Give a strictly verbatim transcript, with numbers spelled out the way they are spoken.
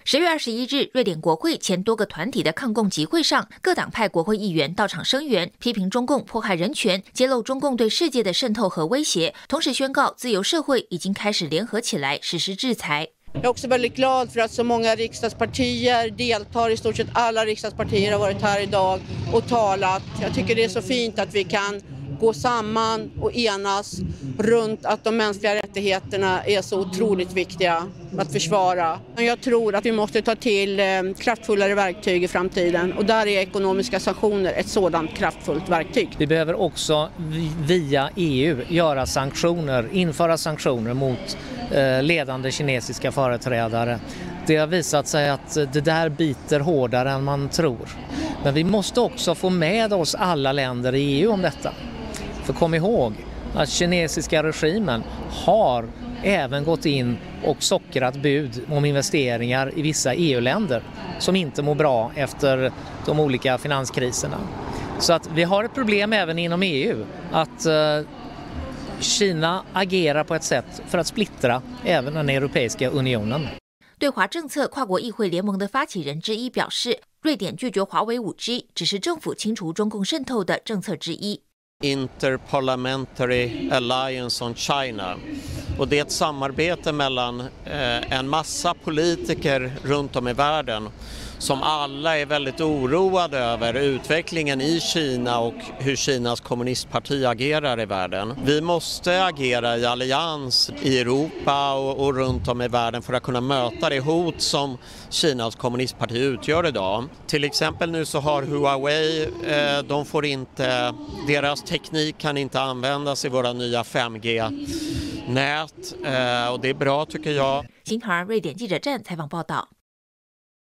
十月二十一日，瑞典国会前多个团体的抗共集会上，各党派国会议员到场声援，批评中共迫害人权，揭露中共对世界的渗透和威胁，同时宣告自由社会已经开始联合起来实施制裁。 Jag är också väldigt glad för att så många riksdagspartier deltar. I stort sett alla riksdagspartier har varit här idag och talat. Jag tycker det är så fint att vi kan gå samman och enas runt att de mänskliga rättigheterna är så otroligt viktiga att försvara. Jag tror att vi måste ta till kraftfullare verktyg i framtiden och där är ekonomiska sanktioner ett sådant kraftfullt verktyg. Vi behöver också via E U göra sanktioner, införa sanktioner mot ledande kinesiska företrädare. Det har visat sig att det där biter hårdare än man tror. Men vi måste också få med oss alla länder i E U om detta. För kom ihåg att kinesiska regimen har även gått in och sockrat bud om investeringar i vissa E U-länder som inte mår bra efter de olika finanskriserna. Så att vi har ett problem även inom E U att uh, Kina agerar på ett sätt för att splittra även den europeiska unionen. 对华政策跨国议会联盟的发起人之一表示，瑞典拒绝华为 五 G 只是政府清除中共渗透的政策之一。 Interparliamentary Alliance on China. Och det är ett samarbete mellan eh, en massa politiker runt om i världen som alla är väldigt oroade över utvecklingen i Kina och hur Kinas kommunistparti agerar i världen. Vi måste agera i allians i Europa och, och runt om i världen för att kunna möta det hot som Kinas kommunistparti utgör idag. Till exempel nu så har Huawei, eh, de får inte, deras teknik kan inte användas i våra nya fem G-nät eh, och det är bra tycker jag. 新唐人瑞典记者站采访报道。